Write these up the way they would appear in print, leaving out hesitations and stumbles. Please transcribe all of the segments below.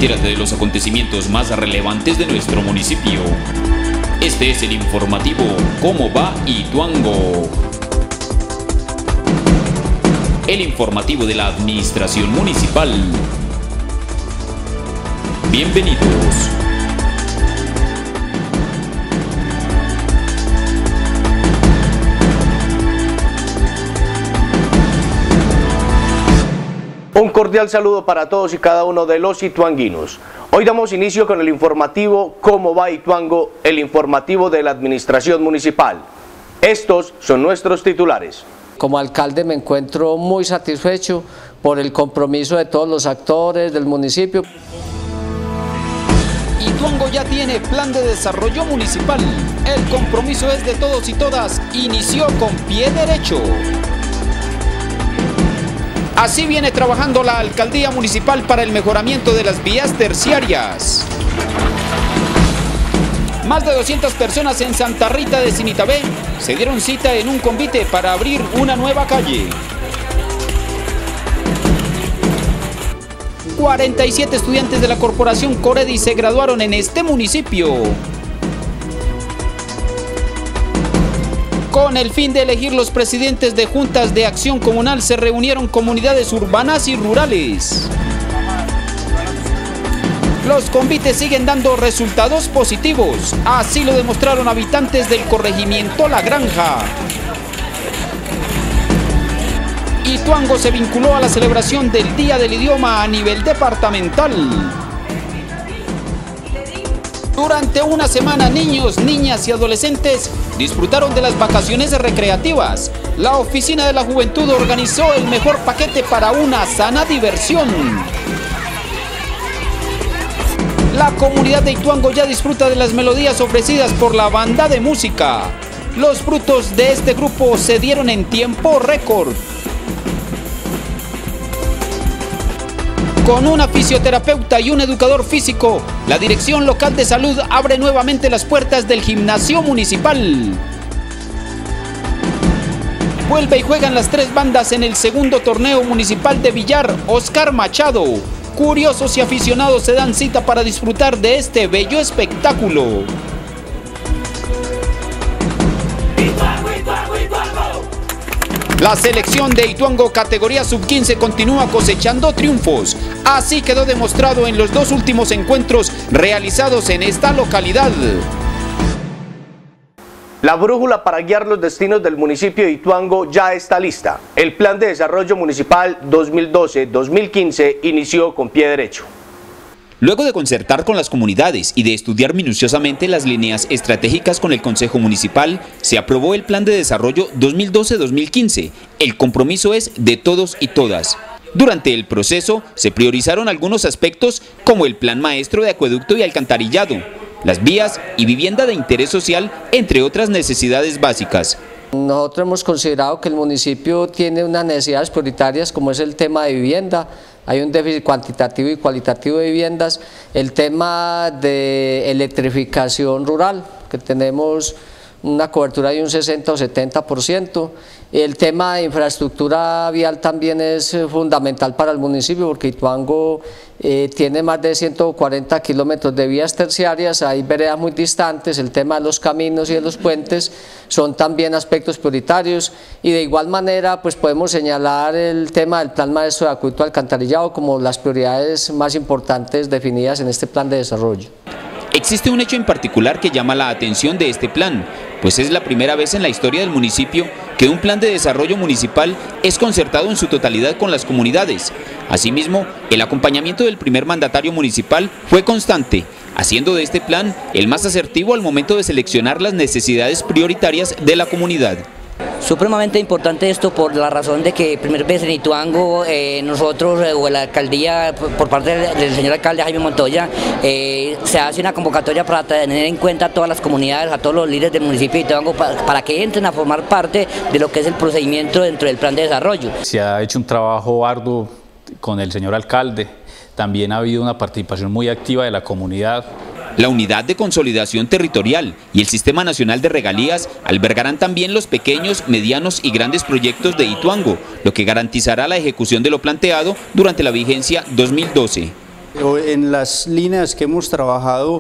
Entérate de los acontecimientos más relevantes de nuestro municipio. Este es el informativo ¿Cómo va Ituango? El informativo de la Administración Municipal. Bienvenidos. Un cordial saludo para todos y cada uno de los ituanguinos. Hoy damos inicio con el informativo ¿Cómo va Ituango?, el informativo de la Administración Municipal. Estos son nuestros titulares. Como alcalde me encuentro muy satisfecho por el compromiso de todos los actores del municipio. Ituango ya tiene plan de desarrollo municipal. El compromiso es de todos y todas. Inició con pie derecho. Así viene trabajando la alcaldía municipal para el mejoramiento de las vías terciarias. Más de 200 personas en Santa Rita de Cimitabé se dieron cita en un convite para abrir una nueva calle. 47 estudiantes de la Corporación Coredi se graduaron en este municipio. Con el fin de elegir los presidentes de juntas de acción comunal se reunieron comunidades urbanas y rurales. Los convites siguen dando resultados positivos, así lo demostraron habitantes del corregimiento La Granja. Ituango se vinculó a la celebración del Día del Idioma a nivel departamental. Durante una semana, niños, niñas y adolescentes disfrutaron de las vacaciones recreativas. La Oficina de la Juventud organizó el mejor paquete para una sana diversión. La comunidad de Ituango ya disfruta de las melodías ofrecidas por la banda de música. Los frutos de este grupo se dieron en tiempo récord. Con una fisioterapeuta y un educador físico, la Dirección Local de Salud abre nuevamente las puertas del gimnasio municipal. Vuelve y juegan las tres bandas en el segundo torneo municipal de billar Oscar Machado. Curiosos y aficionados se dan cita para disfrutar de este bello espectáculo. La selección de Ituango categoría sub-15 continúa cosechando triunfos. Así quedó demostrado en los dos últimos encuentros realizados en esta localidad. La brújula para guiar los destinos del municipio de Ituango ya está lista. El Plan de Desarrollo Municipal 2012-2015 inició con pie derecho. Luego de concertar con las comunidades y de estudiar minuciosamente las líneas estratégicas con el Consejo Municipal, se aprobó el Plan de Desarrollo 2012-2015. El compromiso es de todos y todas. Durante el proceso se priorizaron algunos aspectos como el Plan Maestro de Acueducto y Alcantarillado, las vías y vivienda de interés social, entre otras necesidades básicas. Nosotros hemos considerado que el municipio tiene unas necesidades prioritarias como es el tema de vivienda. Hay un déficit cuantitativo y cualitativo de viviendas, el tema de electrificación rural, que tenemos una cobertura de un 60 o 70%, el tema de infraestructura vial también es fundamental para el municipio porque Ituango tiene más de 140 kilómetros de vías terciarias, hay veredas muy distantes, el tema de los caminos y de los puentes son también aspectos prioritarios y de igual manera pues podemos señalar el tema del Plan Maestro de Acueducto Alcantarillado como las prioridades más importantes definidas en este plan de desarrollo. Existe un hecho en particular que llama la atención de este plan, pues es la primera vez en la historia del municipio que un plan de desarrollo municipal es concertado en su totalidad con las comunidades. Asimismo, el acompañamiento del primer mandatario municipal fue constante, haciendo de este plan el más asertivo al momento de seleccionar las necesidades prioritarias de la comunidad. Supremamente importante esto por la razón de que primera vez en Ituango nosotros o la alcaldía por parte del señor alcalde Jaime Montoya se hace una convocatoria para tener en cuenta a todas las comunidades, a todos los líderes del municipio de Ituango para que entren a formar parte de lo que es el procedimiento dentro del plan de desarrollo. Se ha hecho un trabajo arduo con el señor alcalde, también ha habido una participación muy activa de la comunidad. La Unidad de Consolidación Territorial y el Sistema Nacional de Regalías albergarán también los pequeños, medianos y grandes proyectos de Ituango, lo que garantizará la ejecución de lo planteado durante la vigencia 2012. En las líneas que hemos trabajado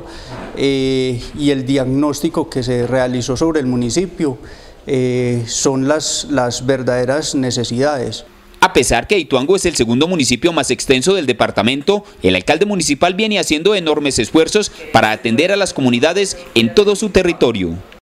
y el diagnóstico que se realizó sobre el municipio son las verdaderas necesidades. A pesar que Ituango es el segundo municipio más extenso del departamento, el alcalde municipal viene haciendo enormes esfuerzos para atender a las comunidades en todo su territorio.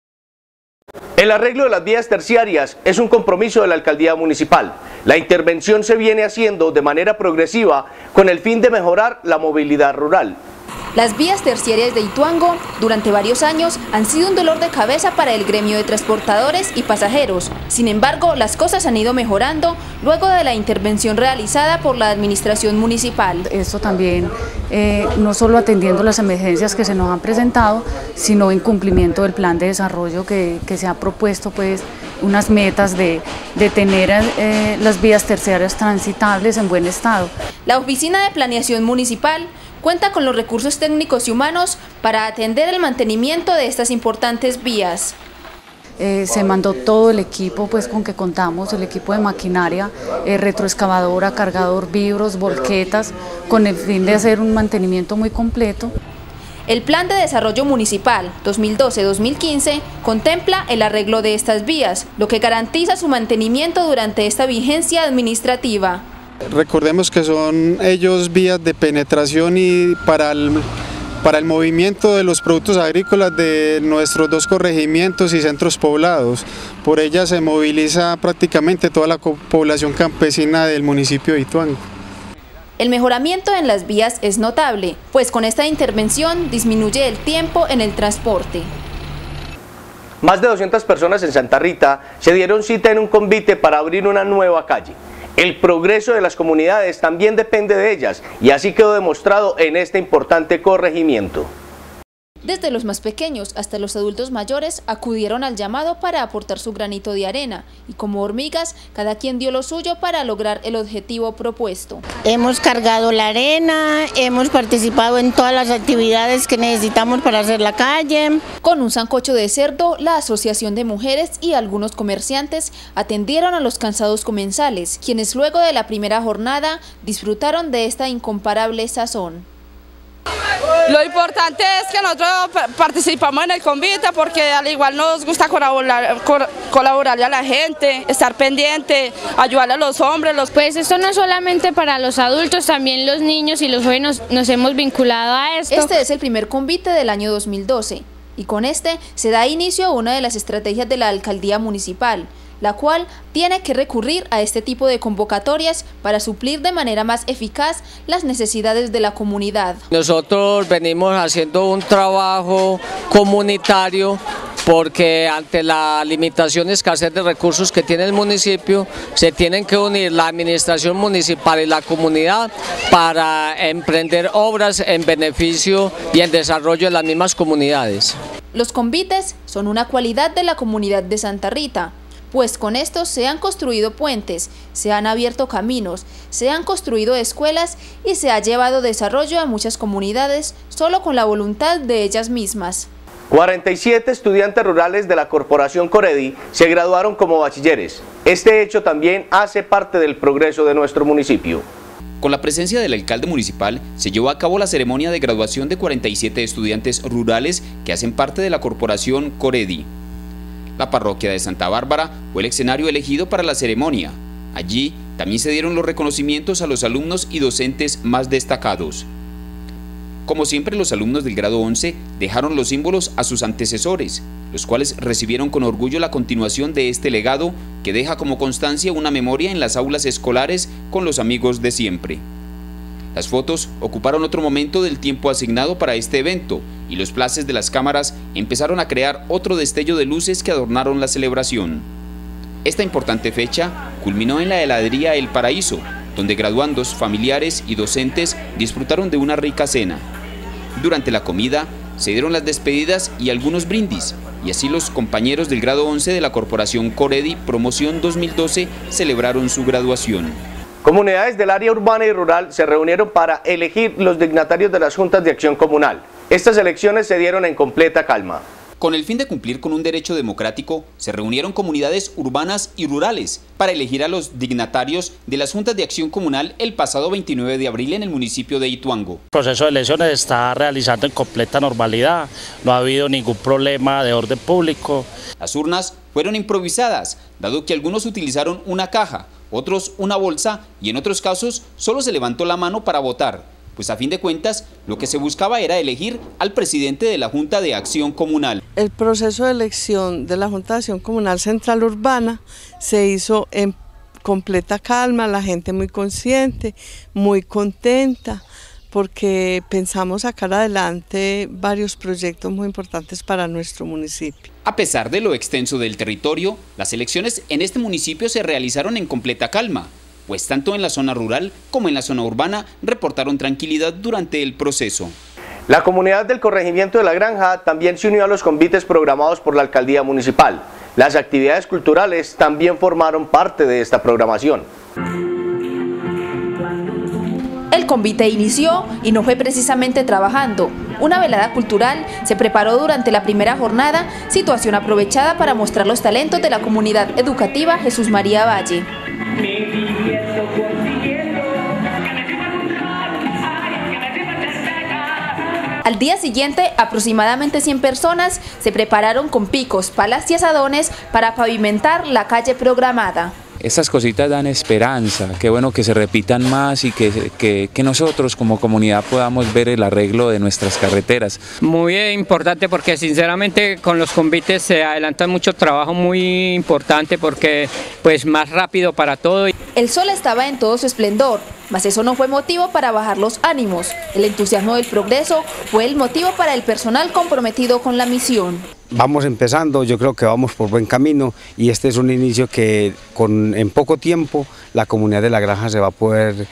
El arreglo de las vías terciarias es un compromiso de la alcaldía municipal. La intervención se viene haciendo de manera progresiva con el fin de mejorar la movilidad rural. Las vías terciarias de Ituango durante varios años han sido un dolor de cabeza para el gremio de transportadores y pasajeros. Sin embargo, las cosas han ido mejorando luego de la intervención realizada por la administración municipal. Esto también no solo atendiendo las emergencias que se nos han presentado, sino en cumplimiento del plan de desarrollo que se ha propuesto, pues unas metas de tener las vías terciarias transitables en buen estado. La Oficina de Planeación Municipal cuenta con los recursos técnicos y humanos para atender el mantenimiento de estas importantes vías. Se mandó todo el equipo pues con que contamos, el equipo de maquinaria, retroexcavadora, cargador, vibros, volquetas, con el fin de hacer un mantenimiento muy completo. El Plan de Desarrollo Municipal 2012-2015 contempla el arreglo de estas vías, lo que garantiza su mantenimiento durante esta vigencia administrativa. Recordemos que son ellos vías de penetración y para el movimiento de los productos agrícolas de nuestros dos corregimientos y centros poblados. Por ellas se moviliza prácticamente toda la población campesina del municipio de Ituango. El mejoramiento en las vías es notable, pues con esta intervención disminuye el tiempo en el transporte. Más de 200 personas en Santa Rita se dieron cita en un convite para abrir una nueva calle. El progreso de las comunidades también depende de ellas y así quedó demostrado en este importante corregimiento. Desde los más pequeños hasta los adultos mayores acudieron al llamado para aportar su granito de arena y como hormigas cada quien dio lo suyo para lograr el objetivo propuesto. Hemos cargado la arena, hemos participado en todas las actividades que necesitamos para hacer la calle. Con un sancocho de cerdo, la Asociación de Mujeres y algunos comerciantes atendieron a los cansados comensales, quienes luego de la primera jornada disfrutaron de esta incomparable sazón. Lo importante es que nosotros participamos en el convite porque al igual nos gusta colaborarle a la gente, estar pendiente, ayudarle a los hombres. Pues esto no es solamente para los adultos, también los niños y los jóvenes nos hemos vinculado a esto. Este es el primer convite del año 2012 y con este se da inicio a una de las estrategias de la alcaldía municipal, la cual tiene que recurrir a este tipo de convocatorias para suplir de manera más eficaz las necesidades de la comunidad. Nosotros venimos haciendo un trabajo comunitario porque ante la limitación y escasez de recursos que tiene el municipio, se tienen que unir la administración municipal y la comunidad para emprender obras en beneficio y en desarrollo de las mismas comunidades. Los convites son una cualidad de la comunidad de Santa Rita, pues con estos se han construido puentes, se han abierto caminos, se han construido escuelas y se ha llevado desarrollo a muchas comunidades solo con la voluntad de ellas mismas. 47 estudiantes rurales de la Corporación Coredi se graduaron como bachilleres. Este hecho también hace parte del progreso de nuestro municipio. Con la presencia del alcalde municipal se llevó a cabo la ceremonia de graduación de 47 estudiantes rurales que hacen parte de la Corporación Coredi. La parroquia de Santa Bárbara fue el escenario elegido para la ceremonia. Allí también se dieron los reconocimientos a los alumnos y docentes más destacados. Como siempre, los alumnos del grado 11 dejaron los símbolos a sus antecesores, los cuales recibieron con orgullo la continuación de este legado que deja como constancia una memoria en las aulas escolares con los amigos de siempre. Las fotos ocuparon otro momento del tiempo asignado para este evento y los flashes de las cámaras empezaron a crear otro destello de luces que adornaron la celebración. Esta importante fecha culminó en la heladería El Paraíso, donde graduandos, familiares y docentes disfrutaron de una rica cena. Durante la comida se dieron las despedidas y algunos brindis, y así los compañeros del grado 11 de la Corporación Coredi Promoción 2012 celebraron su graduación. Comunidades del área urbana y rural se reunieron para elegir los dignatarios de las juntas de acción comunal. Estas elecciones se dieron en completa calma. Con el fin de cumplir con un derecho democrático, se reunieron comunidades urbanas y rurales para elegir a los dignatarios de las Juntas de Acción Comunal el pasado 29 de abril en el municipio de Ituango. El proceso de elecciones está realizando en completa normalidad, no ha habido ningún problema de orden público. Las urnas fueron improvisadas, dado que algunos utilizaron una caja, otros una bolsa y en otros casos solo se levantó la mano para votar. Pues a fin de cuentas, lo que se buscaba era elegir al presidente de la Junta de Acción Comunal. El proceso de elección de la Junta de Acción Comunal Central Urbana se hizo en completa calma, la gente muy consciente, muy contenta, porque pensamos sacar adelante varios proyectos muy importantes para nuestro municipio. A pesar de lo extenso del territorio, las elecciones en este municipio se realizaron en completa calma, pues tanto en la zona rural como en la zona urbana reportaron tranquilidad durante el proceso. La comunidad del corregimiento de La Granja también se unió a los convites programados por la alcaldía municipal. Las actividades culturales también formaron parte de esta programación. El convite inició y no fue precisamente trabajando. Una velada cultural se preparó durante la primera jornada, situación aprovechada para mostrar los talentos de la comunidad educativa Jesús María Valle. Al día siguiente, aproximadamente 100 personas se prepararon con picos, palas y azadones para pavimentar la calle programada. Estas cositas dan esperanza, qué bueno que se repitan más y que nosotros como comunidad podamos ver el arreglo de nuestras carreteras. Muy importante porque sinceramente con los convites se adelanta mucho trabajo muy importante porque pues más rápido para todo. El sol estaba en todo su esplendor, mas eso no fue motivo para bajar los ánimos. El entusiasmo del progreso fue el motivo para el personal comprometido con la misión. Vamos empezando, yo creo que vamos por buen camino y este es un inicio que en poco tiempo la comunidad de La Granja se va a poder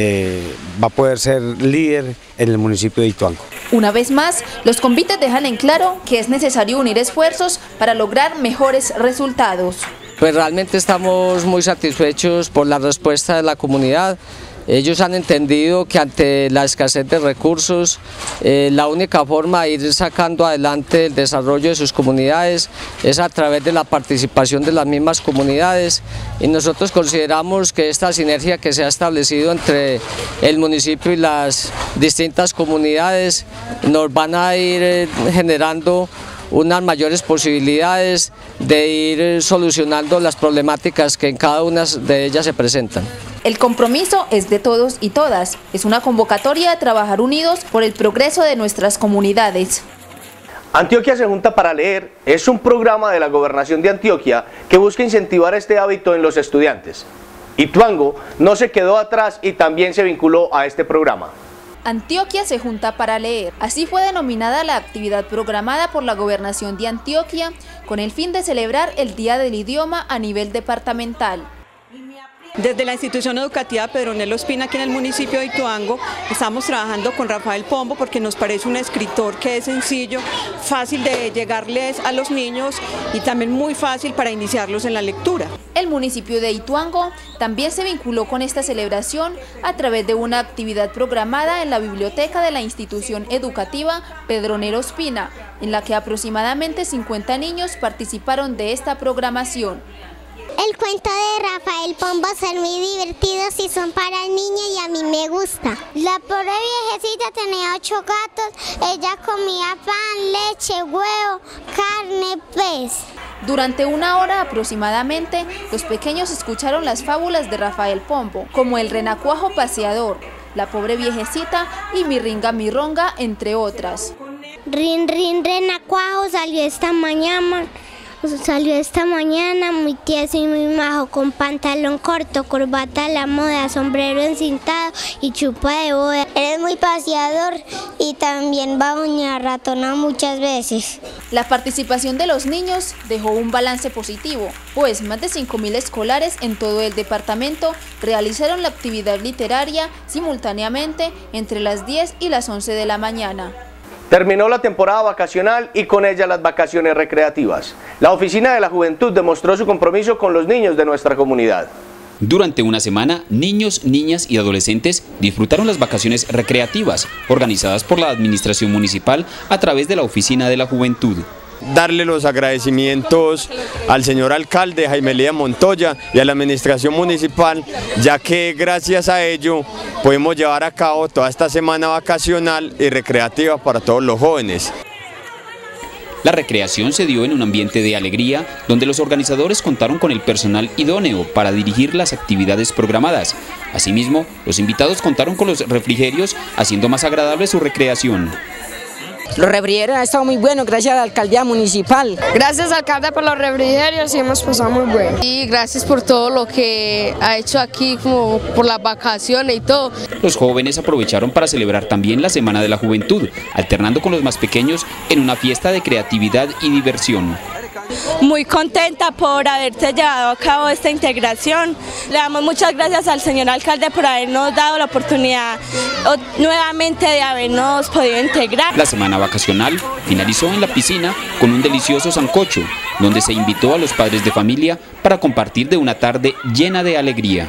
ser líder en el municipio de Ituango. Una vez más, los convites dejan en claro que es necesario unir esfuerzos para lograr mejores resultados. Pues realmente estamos muy satisfechos por la respuesta de la comunidad. Ellos han entendido que ante la escasez de recursos, la única forma de ir sacando adelante el desarrollo de sus comunidades es a través de la participación de las mismas comunidades y nosotros consideramos que esta sinergia que se ha establecido entre el municipio y las distintas comunidades nos van a ir generando unas mayores posibilidades de ir solucionando las problemáticas que en cada una de ellas se presentan. El compromiso es de todos y todas. Es una convocatoria a trabajar unidos por el progreso de nuestras comunidades. Antioquia se junta para leer es un programa de la Gobernación de Antioquia que busca incentivar este hábito en los estudiantes. Ituango no se quedó atrás y también se vinculó a este programa. Antioquia se junta para leer. Así fue denominada la actividad programada por la Gobernación de Antioquia con el fin de celebrar el Día del Idioma a nivel departamental. Desde la institución educativa Pedronel Ospina aquí en el municipio de Ituango estamos trabajando con Rafael Pombo porque nos parece un escritor que es sencillo, fácil de llegarles a los niños y también muy fácil para iniciarlos en la lectura. El municipio de Ituango también se vinculó con esta celebración a través de una actividad programada en la biblioteca de la institución educativa Pedronel Ospina, en la que aproximadamente 50 niños participaron de esta programación. El cuento de Rafael Pombo son muy divertidos y son para niños y a mí me gusta. La pobre viejecita tenía 8 gatos, ella comía pan, leche, huevo, carne, pez. Durante una hora aproximadamente, los pequeños escucharon las fábulas de Rafael Pombo, como el renacuajo paseador, la pobre viejecita y mi ringa mi ronga, entre otras. Rin, rin, renacuajo salió esta mañana muy tieso y muy majo, con pantalón corto, corbata a la moda, sombrero encintado y chupa de boda. Eres muy paseador y también va a doña ratona muchas veces. La participación de los niños dejó un balance positivo, pues más de 5.000 escolares en todo el departamento realizaron la actividad literaria simultáneamente entre las 10 y las 11 de la mañana. Terminó la temporada vacacional y con ella las vacaciones recreativas. La Oficina de la Juventud demostró su compromiso con los niños de nuestra comunidad. Durante una semana, niños, niñas y adolescentes disfrutaron las vacaciones recreativas organizadas por la Administración Municipal a través de la Oficina de la Juventud. darle los agradecimientos al señor alcalde Jaime Elías Montoya y a la administración municipal, ya que gracias a ello podemos llevar a cabo toda esta semana vacacional y recreativa para todos los jóvenes. La recreación se dio en un ambiente de alegría, donde los organizadores contaron con el personal idóneo para dirigir las actividades programadas. Asimismo, los invitados contaron con los refrigerios, haciendo más agradable su recreación. Los refrigerios han estado muy buenos gracias a la alcaldía municipal. Gracias, alcalde, por los refrigerios y hemos pasado muy bueno. Y gracias por todo lo que ha hecho aquí, como por las vacaciones y todo. Los jóvenes aprovecharon para celebrar también la Semana de la Juventud, alternando con los más pequeños en una fiesta de creatividad y diversión. Muy contenta por haberse llevado a cabo esta integración. Le damos muchas gracias al señor alcalde por habernos dado la oportunidad nuevamente de habernos podido integrar. La semana vacacional finalizó en la piscina con un delicioso sancocho, donde se invitó a los padres de familia para compartir de una tarde llena de alegría.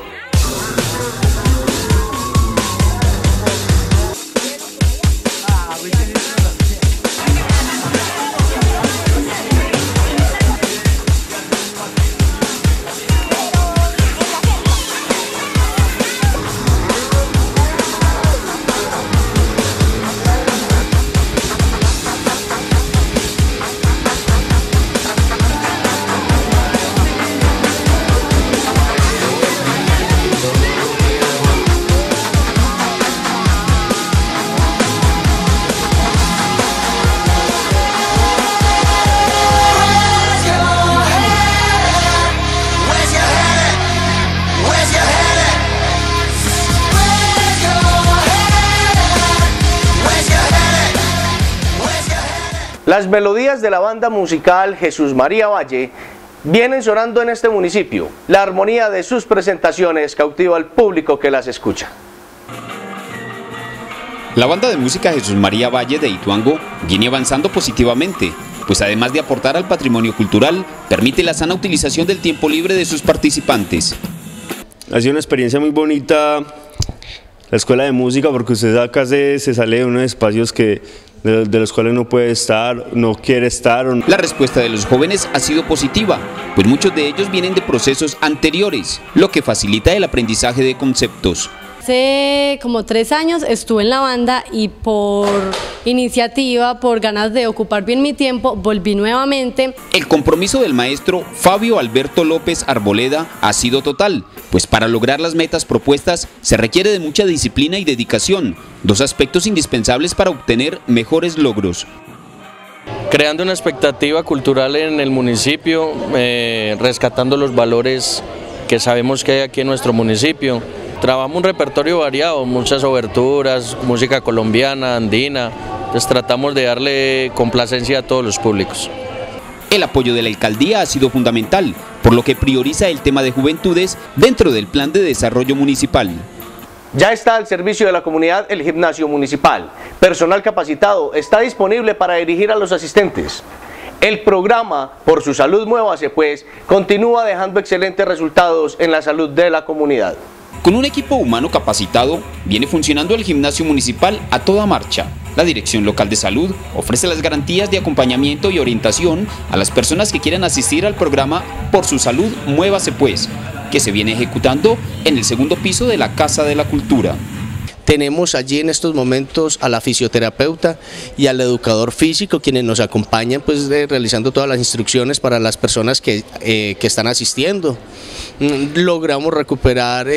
Las melodías de la banda musical Jesús María Valle vienen sonando en este municipio. La armonía de sus presentaciones cautiva al público que las escucha. La banda de música Jesús María Valle de Ituango viene avanzando positivamente, pues además de aportar al patrimonio cultural, permite la sana utilización del tiempo libre de sus participantes. Ha sido una experiencia muy bonita la escuela de música, porque usted acá se sale de unos espacios de los cuales no puede estar, no quiere estar. La respuesta de los jóvenes ha sido positiva, pues muchos de ellos vienen de procesos anteriores, lo que facilita el aprendizaje de conceptos. Hace como 3 años estuve en la banda y por iniciativa, por ganas de ocupar bien mi tiempo, volví nuevamente. El compromiso del maestro Fabio Alberto López Arboleda ha sido total, pues para lograr las metas propuestas se requiere de mucha disciplina y dedicación, dos aspectos indispensables para obtener mejores logros. Creando una expectativa cultural en el municipio, rescatando los valores que sabemos que hay aquí en nuestro municipio. Trabajamos un repertorio variado, muchas oberturas, música colombiana, andina, entonces tratamos de darle complacencia a todos los públicos. El apoyo de la alcaldía ha sido fundamental, por lo que prioriza el tema de juventudes dentro del plan de desarrollo municipal. Ya está al servicio de la comunidad el gimnasio municipal. Personal capacitado está disponible para dirigir a los asistentes. El programa Por su Salud Muévase Pues continúa dejando excelentes resultados en la salud de la comunidad. Con un equipo humano capacitado, viene funcionando el gimnasio municipal a toda marcha. La Dirección Local de Salud ofrece las garantías de acompañamiento y orientación a las personas que quieran asistir al programa Por su Salud Muévase Pues, que se viene ejecutando en el segundo piso de la Casa de la Cultura. Tenemos allí en estos momentos a la fisioterapeuta y al educador físico, quienes nos acompañan pues realizando todas las instrucciones para las personas que están asistiendo. Logramos recuperar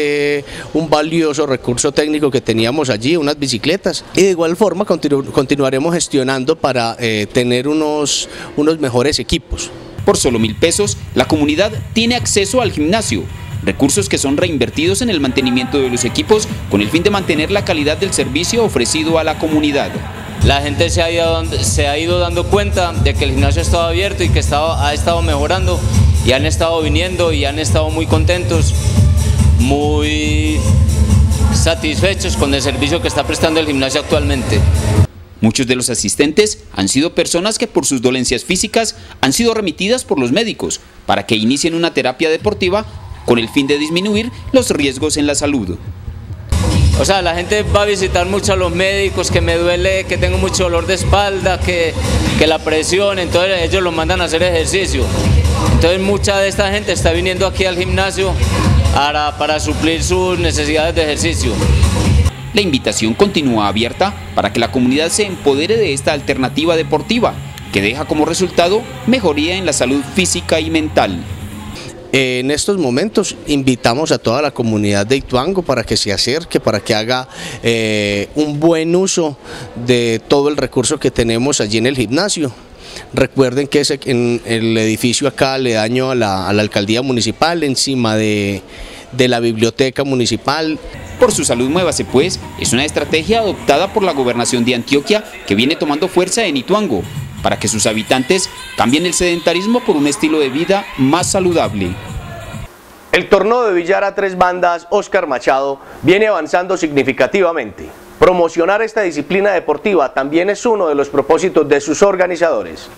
un valioso recurso técnico que teníamos allí, unas bicicletas, y de igual forma continuaremos gestionando para tener unos mejores equipos. Por solo 1.000 pesos, la comunidad tiene acceso al gimnasio, recursos que son reinvertidos en el mantenimiento de los equipos con el fin de mantener la calidad del servicio ofrecido a la comunidad. La gente se ha ido dando cuenta de que el gimnasio estaba abierto y que ha estado mejorando, y han estado viniendo y han estado muy contentos, muy satisfechos con el servicio que está prestando el gimnasio actualmente. Muchos de los asistentes han sido personas que por sus dolencias físicas han sido remitidas por los médicos para que inicien una terapia deportiva con el fin de disminuir los riesgos en la salud. O sea, la gente va a visitar mucho a los médicos, que me duele, que tengo mucho dolor de espalda, que la presión, entonces ellos los mandan a hacer ejercicio. Entonces mucha de esta gente está viniendo aquí al gimnasio para suplir sus necesidades de ejercicio. La invitación continúa abierta para que la comunidad se empodere de esta alternativa deportiva, que deja como resultado mejoría en la salud física y mental. En estos momentos invitamos a toda la comunidad de Ituango para que se acerque, para que haga un buen uso de todo el recurso que tenemos allí en el gimnasio. Recuerden que es en el edificio acá aledaño a la alcaldía municipal, encima de la biblioteca municipal. Por su salud, muévase pues, es una estrategia adoptada por la gobernación de Antioquia que viene tomando fuerza en Ituango, para que sus habitantes cambien el sedentarismo por un estilo de vida más saludable. El torneo de billar a 3 bandas Oscar Machado viene avanzando significativamente. Promocionar esta disciplina deportiva también es uno de los propósitos de sus organizadores.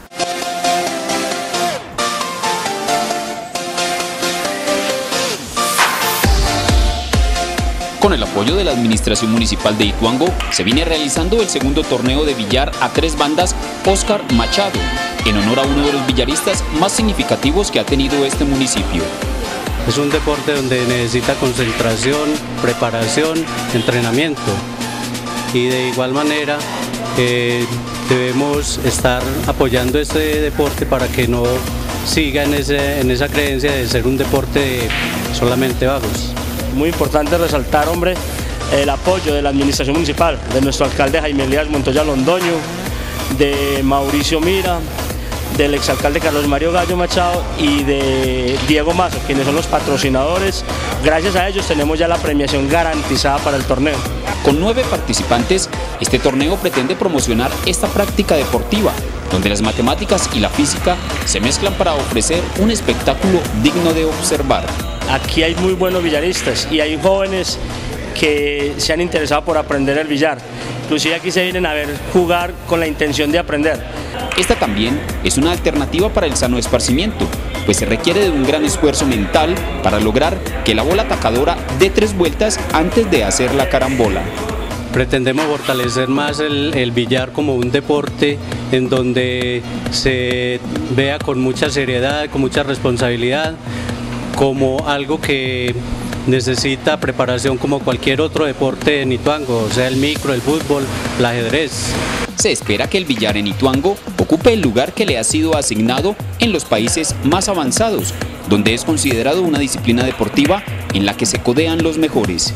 Con el apoyo de la Administración Municipal de Ituango, se viene realizando el segundo torneo de billar a 3 bandas Oscar Machado, en honor a uno de los billaristas más significativos que ha tenido este municipio. Es un deporte donde necesita concentración, preparación, entrenamiento, y de igual manera debemos estar apoyando este deporte para que no siga en esa creencia de ser un deporte de solamente vagos. Muy importante resaltar, hombre, el apoyo de la administración municipal, de nuestro alcalde Jaime Elías Montoya Londoño, de Mauricio Mira, del exalcalde Carlos Mario Gallo Machado y de Diego Mazo, quienes son los patrocinadores. Gracias a ellos tenemos ya la premiación garantizada para el torneo. Con 9 participantes, este torneo pretende promocionar esta práctica deportiva, donde las matemáticas y la física se mezclan para ofrecer un espectáculo digno de observar. Aquí hay muy buenos billaristas y hay jóvenes que se han interesado por aprender el billar. Inclusive aquí se vienen a ver jugar con la intención de aprender. Esta también es una alternativa para el sano esparcimiento, pues se requiere de un gran esfuerzo mental para lograr que la bola atacadora dé 3 vueltas antes de hacer la carambola. Pretendemos fortalecer más el billar como un deporte en donde se vea con mucha seriedad, con mucha responsabilidad, como algo que necesita preparación como cualquier otro deporte en Ituango, sea el micro, el fútbol, el ajedrez. Se espera que el billar en Ituango ocupe el lugar que le ha sido asignado en los países más avanzados, donde es considerado una disciplina deportiva en la que se codean los mejores.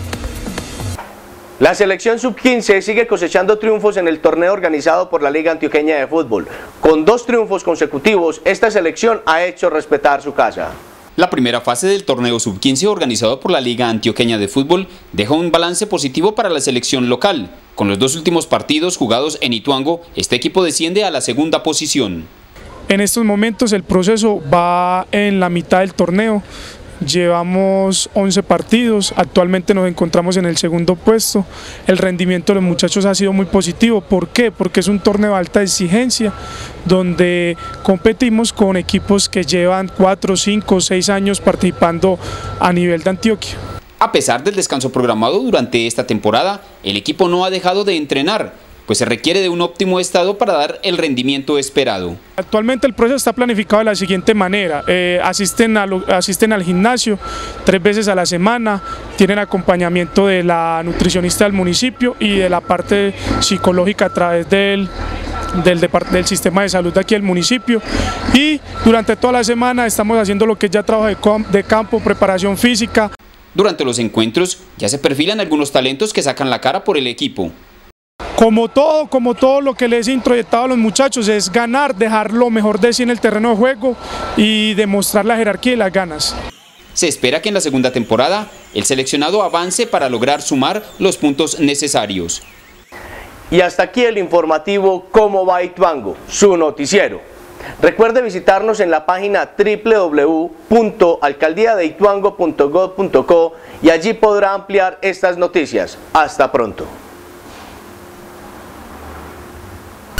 La selección sub-15 sigue cosechando triunfos en el torneo organizado por la Liga Antioqueña de Fútbol. Con 2 triunfos consecutivos, esta selección ha hecho respetar su casa. La primera fase del torneo sub-15 organizado por la Liga Antioqueña de Fútbol dejó un balance positivo para la selección local. Con los 2 últimos partidos jugados en Ituango, este equipo desciende a la segunda posición. En estos momentos el proceso va en la mitad del torneo. Llevamos 11 partidos, actualmente nos encontramos en el segundo puesto. El rendimiento de los muchachos ha sido muy positivo. ¿Por qué? Porque es un torneo de alta exigencia donde competimos con equipos que llevan 4, 5, 6 años participando a nivel de Antioquia. A pesar del descanso programado durante esta temporada, el equipo no ha dejado de entrenar, pues se requiere de un óptimo estado para dar el rendimiento esperado. Actualmente el proceso está planificado de la siguiente manera: asisten al gimnasio 3 veces a la semana, tienen acompañamiento de la nutricionista del municipio y de la parte psicológica a través del sistema de salud de aquí del municipio, y durante toda la semana estamos haciendo lo que es ya trabajo de campo, preparación física. Durante los encuentros ya se perfilan algunos talentos que sacan la cara por el equipo. Como todo lo que les he introyectado a los muchachos es ganar, dejar lo mejor de sí en el terreno de juego y demostrar la jerarquía y las ganas. Se espera que en la segunda temporada el seleccionado avance para lograr sumar los puntos necesarios. Y hasta aquí el informativo Cómo va Ituango, su noticiero. Recuerde visitarnos en la página www.alcaldiadeituango.gov.co y allí podrá ampliar estas noticias. Hasta pronto.